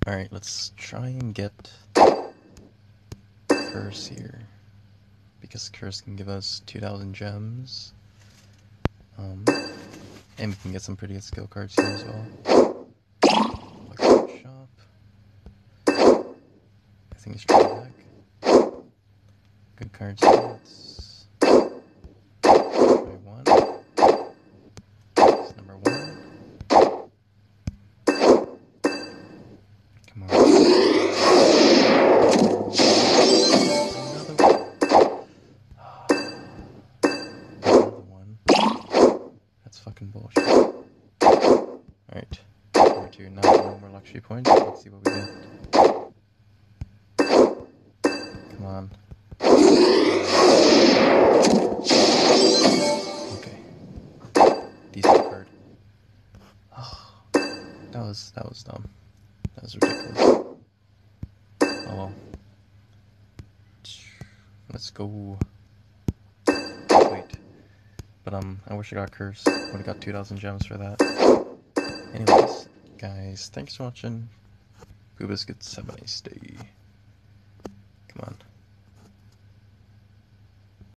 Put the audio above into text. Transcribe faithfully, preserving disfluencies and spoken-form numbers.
Alright, let's try and get Curse here. Because Curse can give us two thousand gems. Um, and we can get some pretty good skill cards here as well. Luxury shop. I think it's straight back. Good card stats. Try one. That's number one. Come on. Another one. Another one. That's fucking bullshit. Alright. Number two. Now no more luxury points. Let's see what we get. Come on. Okay. Decent card. Oh, that was that was dumb. That was ridiculous. Oh well. Let's go. Wait. But um, I wish I got Curse. Would have got two thousand gems for that. Anyways, guys, thanks for watching. Boo Biscuits, have a nice day.